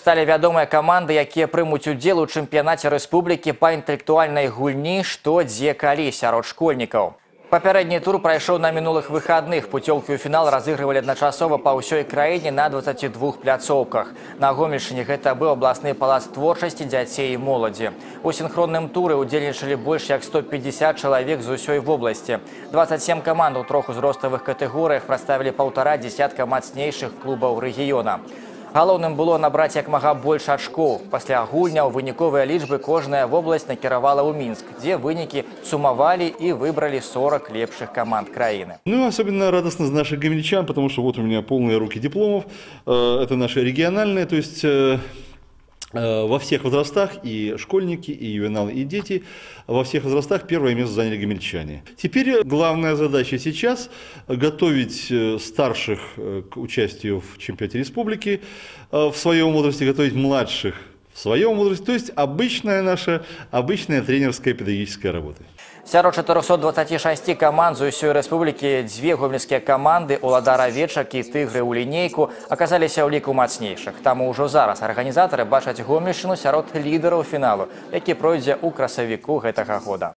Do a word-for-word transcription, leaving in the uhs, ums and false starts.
Сталі вядомыя каманды, якія прымуць удзел у чэмпіянаце рэспублікі па інтэлектуальнай гульні «Што, дзе, калі» сярод школьнікаў. Папярэдні тур прайшоў на мінулых выхадных. Пуцёўкі ў фінал разыгрывалі адначасова па ўсёй краіне на дваццаці двух пляцоўках. На Гомельшчыне гэта быў абласны палац творчасці дзяцей і моладзі. У сінхронным туры ўдзельнічалі больш як сто пятьдесят чалавек з усёй вобласці. двадцать семь каманд у трох узроставых катэгорыях прадставілі паўтара дзесятка мацнейшых клубаў рэгіёна. Галоўным было набраць як мага больш ачкоў. Пасля гульняў выніковыя лічбы кожная вобласць накіравала ў Мінск, дзе вынікі сумавалі и выбрали сорок лепших команд краины. Ну, особенно радостно за наших гомельчан, потому что вот у меня полные руки дипломов. Это наши региональные, то есть во всех возрастах, и школьники, и ювеналы, и дети, во всех возрастах первое место заняли гомельчане. Теперь главная задача сейчас – готовить старших к участию в чемпионате республики в своем возрасте, готовить младших в своем возрасте, то есть обычная наша, обычная тренерская педагогическая работа. Сярод чатырохсот дваццаці шасці каманд з усёй рэспублікі дзве гомельскія каманды «Уладар Авечак» і «Тыгры» ў лінейку аказаліся ў ліку мацнейшых. Таму ўжо зараз арганізатары бачаць Гомельшчыну сярод лідараў фіналу, які пройдзе ў красавіку гэтага года.